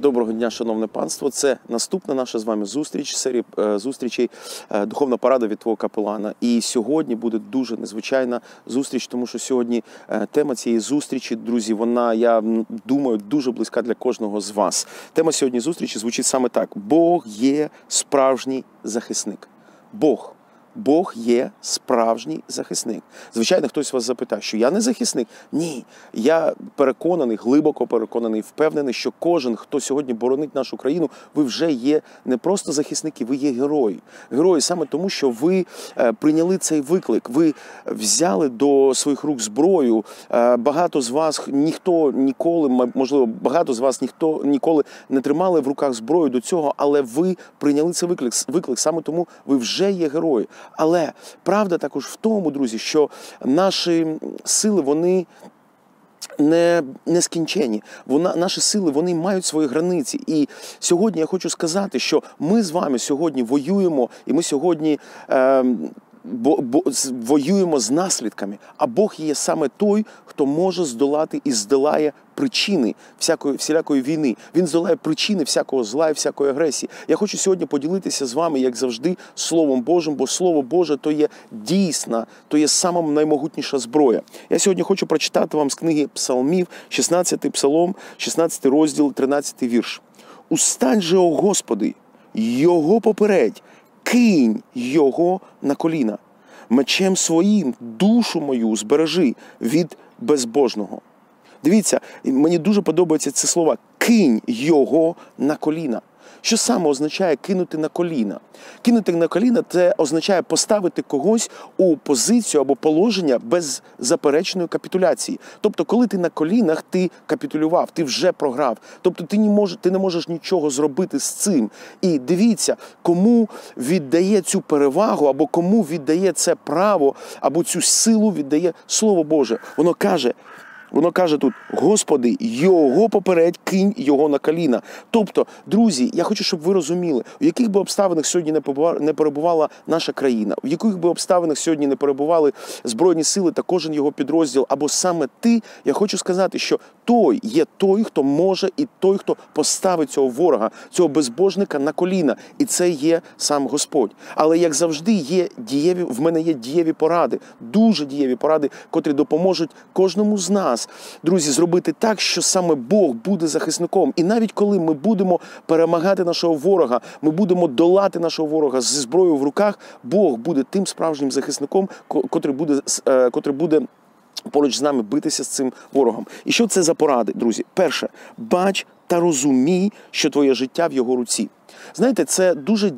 Доброго дня, шановне панство. Це наступна наша з вами зустріч, серія зустрічей «Духовна порада від твого капелана». І сьогодні буде дуже незвичайна зустріч, тому що сьогодні тема цієї зустрічі, друзі, вона, я думаю, дуже близька для кожного з вас. Тема сьогодні зустрічі звучить саме так. Бог є справжній захисник. Бог є справжній захисник. Звичайно, хтось вас запитає, що я не захисник? Ні. Я переконаний, глибоко переконаний, впевнений, що кожен, хто сьогодні боронить нашу країну, ви вже є не просто захисники, ви є герої. Герої саме тому, що ви прийняли цей виклик, ви взяли до своїх рук зброю. Багато з вас ніхто ніколи, можливо, багато з вас ніхто ніколи не тримали в руках зброю до цього, але ви прийняли цей виклик. Саме тому ви вже є герої. Але правда також в тому, друзі, що наші сили, вони не скінчені. Наші сили, вони мають свої границі. І сьогодні я хочу сказати, що ми з вами сьогодні воюємо, і ми сьогодні воюємо з наслідками. А Бог є саме той, хто може здолати і здолає причини всілякої війни. Він здолає причини всякого зла і всякої агресії. Я хочу сьогодні поділитися з вами, як завжди, Словом Божим, бо Слово Боже – то є дійсна, то є сама наймогутніша зброя. Я сьогодні хочу прочитати вам з книги Псалмів, 16-й Псалом, 16 розділ, 13 вірш. «Устань же, о Господи, Його попередь, кинь Його на коліна. Мечем своїм душу мою збережи від безбожного». Дивіться, мені дуже подобаються ці слова «кинь Його на коліна». Що саме означає кинути на коліна? Кинути на коліна – це означає поставити когось у позицію або положення беззаперечної капітуляції. Тобто, коли ти на колінах, ти капітулював, ти вже програв. Тобто, ти не можеш нічого зробити з цим. І дивіться, кому віддає цю перевагу, або кому віддає це право, або цю силу віддає Слово Боже. Воно каже тут, Господи, Його попередь, кинь Його на коліна. Тобто, друзі, я хочу, щоб ви розуміли, в яких би обставинах сьогодні не перебувала наша країна, в яких би обставинах сьогодні не перебували Збройні сили та кожен його підрозділ, або саме ти, я хочу сказати, що той є той, хто може, і той, хто поставить цього ворога, цього безбожника на коліна. І це є сам Господь. Але, як завжди, в мене є дієві поради, дуже дієві поради, котрі допоможуть кожному з нас, друзі, зробити так, що саме Бог буде захисником. І навіть коли ми будемо перемагати нашого ворога, ми будемо долати нашого ворога зі зброєю в руках, Бог буде тим справжнім захисником, котрий буде поруч з нами битися з цим ворогом. І що це за поради, друзі? Перше, бач та розумій, що твоє життя в його руці. Знаєте, це дуже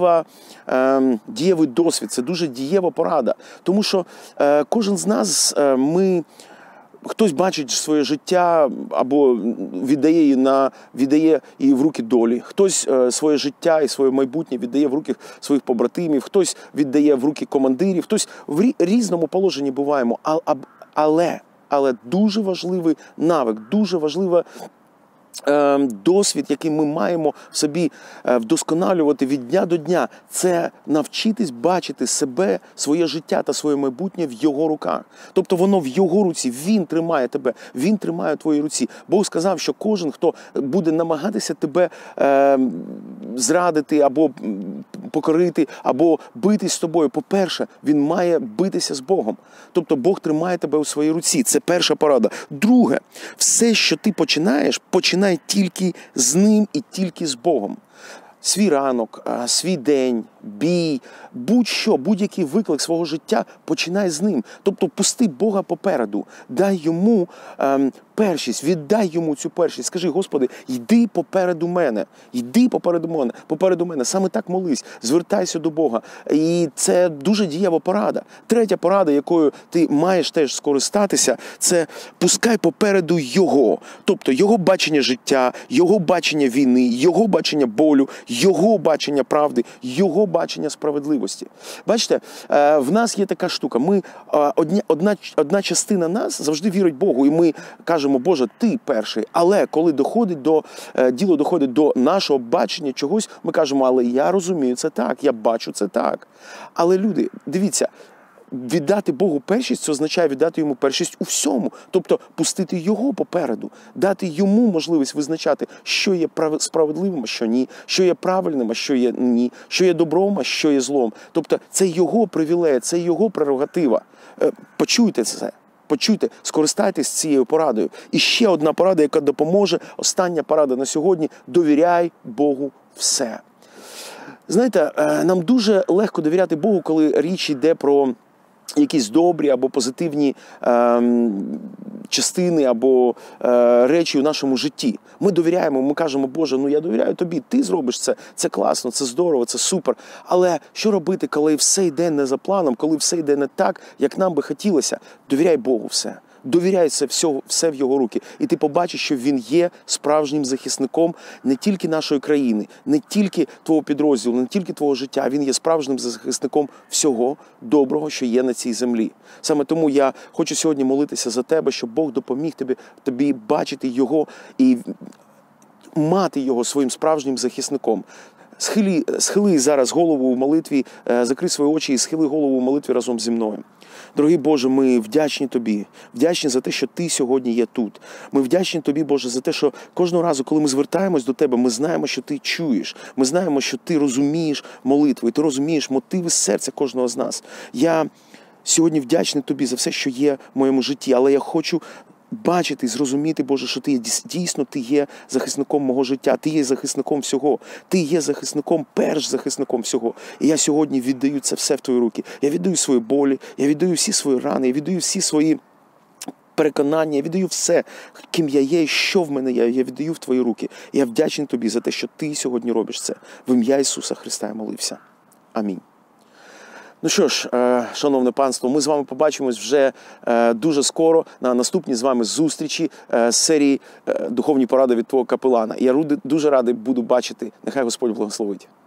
дієвий досвід, це дуже дієва порада. Тому що кожен з нас, хтось бачить своє життя або віддає її в руки долі. Хтось своє життя і своє майбутнє віддає в руки своїх побратимів, хтось віддає в руки командирів, хтось в різному положенні буваємо. Але дуже важливий навик, дуже важливий досвід, який ми маємо в собі вдосконалювати від дня до дня, це навчитись бачити себе, своє життя та своє майбутнє в його руках. Тобто воно в його руці, він тримає тебе, він тримає в твоїй руці. Бог сказав, що кожен, хто буде намагатися тебе зрадити, або покорити, або битись з тобою, по-перше, він має битися з Богом. Тобто Бог тримає тебе у своїй руці. Це перша порада. Друге, все, що ти починай тільки з ним і тільки з Богом. Свій ранок, свій день, бій, будь-що, будь-який виклик свого життя починай з ним. Тобто пусти Бога попереду, дай йому першість, віддай йому цю першість. Скажи, Господи, йди попереду мене, попереду мене. Саме так молись, звертайся до Бога. І це дуже дієва порада. Третя порада, якою ти маєш теж скористатися, це пускай попереду Його. Тобто Його бачення життя, Його бачення війни, Його бачення болю, Його бачення правди, Його бачення справедливості. Бачите, в нас є така штука. Одна частина нас завжди вірить Богу, і ми кажемо, Боже, ти перший. Але коли діло доходить до нашого бачення чогось, ми кажемо, але я розумію це так, я бачу це так. Але люди, дивіться, Віддати Богу першість – це означає віддати йому першість у всьому. Тобто пустити його попереду, дати йому можливість визначати, що є справедливим, а що ні, що є правильним, а що є ні, що є добром, а що є злом. Тобто це його привілея, це його прерогатива. Почуйте це. Почуйте, скористайтесь цією порадою. І ще одна порада, яка допоможе, остання порада на сьогодні – довіряй Богу все. Знаєте, нам дуже легко довіряти Богу, коли річ йде про якісь добрі або позитивні частини або речі у нашому житті. Ми довіряємо, ми кажемо: Боже, я довіряю тобі, ти зробиш це класно, це здорово, це супер. Але що робити, коли все йде не за планом, коли все йде не так, як нам би хотілося? Довіряй Богу все. Довіряй все в його руки. І ти побачиш, що він є справжнім захисником не тільки нашої країни, не тільки твого підрозділу, не тільки твого життя. Він є справжнім захисником всього доброго, що є на цій землі. Саме тому я хочу сьогодні молитися за тебе, щоб Бог допоміг тобі бачити його і мати його своїм справжнім захисником. Схили зараз голову в молитві, закрий свої очі і схили голову в молитві разом зі мною. Дорогий Боже, ми вдячні Тобі. Вдячні за те, що Ти сьогодні є тут. Ми вдячні Тобі, Боже, за те, що кожного разу, коли ми звертаємось до Тебе, ми знаємо, що Ти чуєш. Ми знаємо, що Ти розумієш молитву, і Ти розумієш мотиви серця кожного з нас. Я сьогодні вдячний Тобі за все, що є в моєму житті, але я хочу бачити і зрозуміти, Боже, що Ти дійсно Ти є захисником мого життя, Ти є захисником всього, Ти є захисником, перш захисником всього. І я сьогодні віддаю це все в Твої руки. Я віддаю свої болі, я віддаю всі свої рани, я віддаю всі свої переконання, я віддаю все, ким я є, що в мене є, я віддаю в Твої руки. І я вдячний Тобі за те, що Ти сьогодні робиш це. В ім'я Ісуса Христа я молився. Амінь. Ну що ж, шановне панство, ми з вами побачимось вже дуже скоро на наступній з вами зустрічі з серії «Духовні поради від твого капелана». Я дуже радий буду бачити. Нехай Господь благословить.